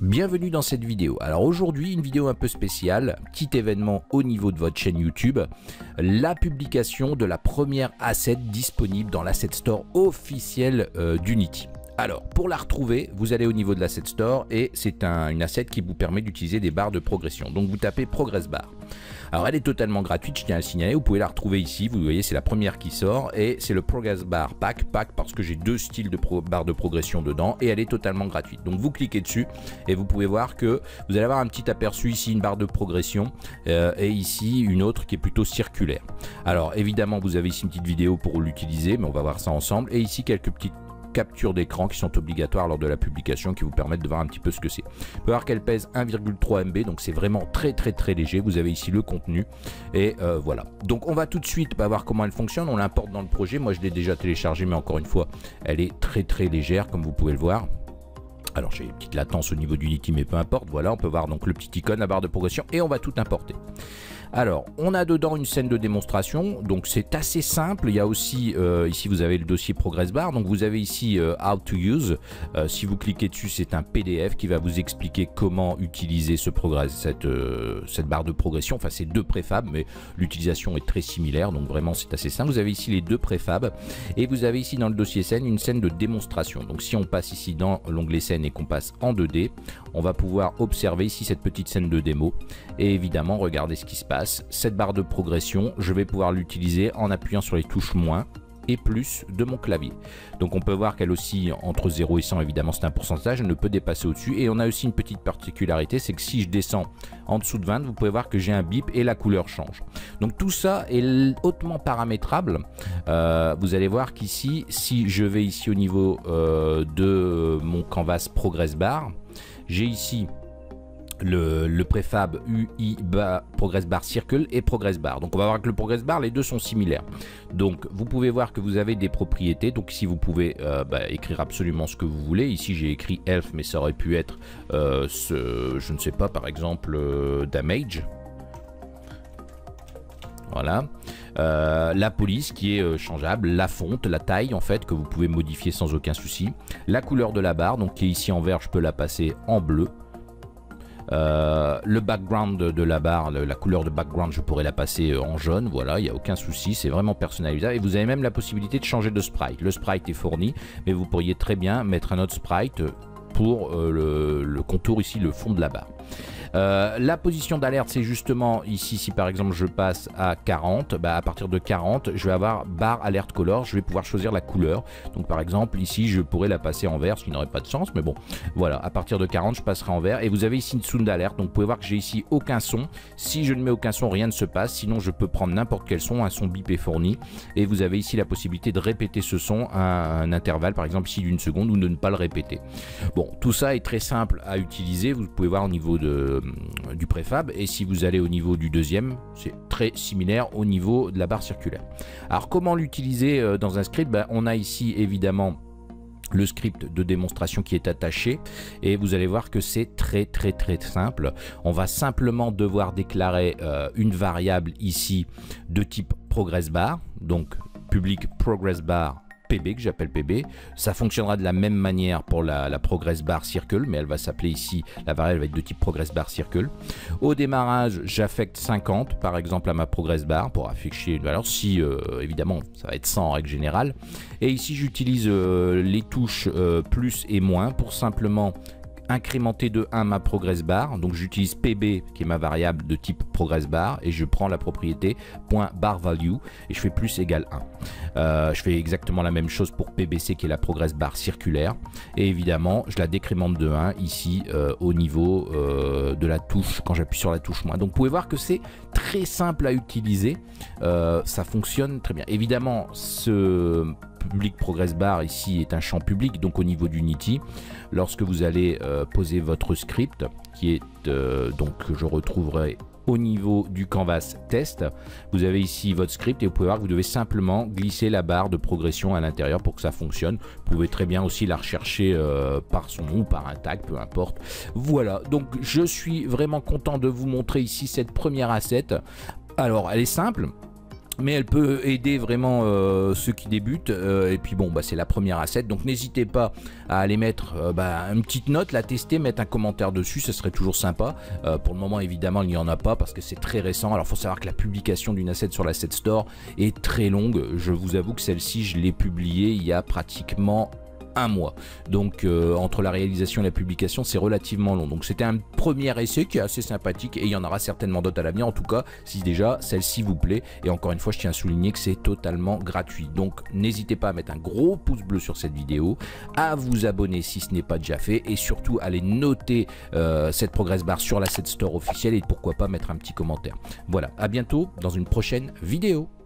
Bienvenue dans cette vidéo. Alors aujourd'hui, une vidéo un peu spéciale, petit événement au niveau de votre chaîne YouTube, la publication de la première asset disponible dans l'asset store officiel d'Unity. Alors, pour la retrouver, vous allez au niveau de l'asset store et c'est une asset qui vous permet d'utiliser des barres de progression. Donc vous tapez Progress Bar. Alors elle est totalement gratuite, je tiens à le signaler, vous pouvez la retrouver ici, vous voyez c'est la première qui sort et c'est le Progress Bar Pack parce que j'ai deux styles de barres de progression dedans et elle est totalement gratuite. Donc vous cliquez dessus et vous pouvez voir que vous allez avoir un petit aperçu ici, une barre de progression et ici une autre qui est plutôt circulaire. Alors évidemment vous avez ici une petite vidéo pour l'utiliser, mais on va voir ça ensemble et ici quelques petites captures d'écran qui sont obligatoires lors de la publication qui vous permettent de voir un petit peu ce que c'est. Vous pouvez voir qu'elle pèse 1,3 MB, donc c'est vraiment très léger. Vous avez ici le contenu et voilà. Donc on va tout de suite voir comment elle fonctionne. On l'importe dans le projet. Moi je l'ai déjà téléchargé, mais encore une fois, elle est très légère comme vous pouvez le voir. Alors j'ai une petite latence au niveau d'Unity, mais peu importe. Voilà, on peut voir donc le petit icône, la barre de progression et on va tout importer. Alors, on a dedans une scène de démonstration, donc c'est assez simple. Il y a aussi, ici vous avez le dossier Progress Bar, donc vous avez ici How to Use. Si vous cliquez dessus, c'est un PDF qui va vous expliquer comment utiliser cette barre de progression. Enfin, c'est deux préfabs, mais l'utilisation est très similaire, donc vraiment c'est assez simple. Vous avez ici les deux préfabs et vous avez ici dans le dossier scène une scène de démonstration. Donc si on passe ici dans l'onglet scène et qu'on passe en 2D, on va pouvoir observer ici cette petite scène de démo et évidemment regarder ce qui se passe. Cette barre de progression, je vais pouvoir l'utiliser en appuyant sur les touches moins et plus de mon clavier. Donc on peut voir qu'elle oscille entre 0 et 100, évidemment c'est un pourcentage, elle ne peut dépasser au-dessus. Et on a aussi une petite particularité, c'est que si je descends en dessous de 20, vous pouvez voir que j'ai un bip et la couleur change. Donc tout ça est hautement paramétrable. Vous allez voir qu'ici, si je vais ici au niveau de mon canvas Progress Bar, j'ai ici le préfab UI Progress Bar Circle et Progress Bar. Donc on va voir que le Progress Bar, les deux sont similaires. Donc vous pouvez voir que vous avez des propriétés. Donc ici vous pouvez écrire absolument ce que vous voulez. Ici j'ai écrit Health, mais ça aurait pu être je ne sais pas, par exemple Damage. Voilà. La police qui est changeable, la fonte, la taille en fait que vous pouvez modifier sans aucun souci. La couleur de la barre, donc qui est ici en vert, je peux la passer en bleu. Le background de la barre, la couleur de background, je pourrais la passer en jaune. Voilà, il n'y a aucun souci, c'est vraiment personnalisable. Et vous avez même la possibilité de changer de sprite. Le sprite est fourni, mais vous pourriez très bien mettre un autre sprite pour le contour ici, le fond de la barre. La position d'alerte, c'est justement ici, si par exemple je passe à 40, à partir de 40 je vais avoir barre alerte color, je vais pouvoir choisir la couleur. Donc par exemple ici je pourrais la passer en vert, ce qui n'aurait pas de sens, mais bon voilà, à partir de 40 je passerai en vert. Et vous avez ici une sound alerte, donc vous pouvez voir que j'ai ici aucun son. Si je ne mets aucun son, rien ne se passe, sinon je peux prendre n'importe quel son, un son bip est fourni. Et vous avez ici la possibilité de répéter ce son à un intervalle, par exemple ici d'une seconde, ou de ne pas le répéter. Bon, tout ça est très simple à utiliser, vous pouvez voir au niveau du préfab, et si vous allez au niveau du deuxième, c'est très similaire au niveau de la barre circulaire. Alors comment l'utiliser dans un script? On a ici évidemment le script de démonstration qui est attaché et vous allez voir que c'est très simple. On va simplement devoir déclarer une variable ici de type Progress Bar, donc public Progress Bar PB, que j'appelle PB. Ça fonctionnera de la même manière pour la Progress Bar Circle, mais elle va s'appeler ici, la variable va être de type Progress Bar Circle. Au démarrage, j'affecte 50 par exemple à ma Progress Bar pour afficher une valeur. Si évidemment ça va être 100 en règle générale. Et ici j'utilise les touches plus et moins pour simplement incrémenter de 1 ma Progress Bar. Donc j'utilise PB qui est ma variable de type Progress Bar et je prends la propriété .BarValue et je fais plus égale 1. Je fais exactement la même chose pour PBC qui est la Progress Bar circulaire et évidemment je la décrémente de 1 ici au niveau de la touche quand j'appuie sur la touche moins. Donc vous pouvez voir que c'est très simple à utiliser, ça fonctionne très bien. Évidemment ce public Progress Bar ici est un champ public, donc au niveau d'Unity, lorsque vous allez poser votre script qui est donc je retrouverai au niveau du canvas test, vous avez ici votre script et vous pouvez voir que vous devez simplement glisser la barre de progression à l'intérieur pour que ça fonctionne. Vous pouvez très bien aussi la rechercher par son nom ou par un tag, peu importe. Voilà, donc je suis vraiment content de vous montrer ici cette première asset. Alors elle est simple. mais elle peut aider vraiment ceux qui débutent, et puis bon, bah, c'est la première asset, donc n'hésitez pas à aller mettre une petite note, la tester, mettre un commentaire dessus, ce serait toujours sympa. Pour le moment évidemment il n'y en a pas parce que c'est très récent. Alors il faut savoir que la publication d'une asset sur l'Asset Store est très longue, je vous avoue que celle-ci je l'ai publiée il y a pratiquement un mois, donc entre la réalisation et la publication c'est relativement long, donc c'était un premier essai qui est assez sympathique et il y en aura certainement d'autres à l'avenir, en tout cas si déjà celle-ci vous plaît, et encore une fois je tiens à souligner que c'est totalement gratuit, donc n'hésitez pas à mettre un gros pouce bleu sur cette vidéo, à vous abonner si ce n'est pas déjà fait, et surtout allez noter cette progress bar sur l'Asset Store officielle, et pourquoi pas mettre un petit commentaire. Voilà, à bientôt dans une prochaine vidéo.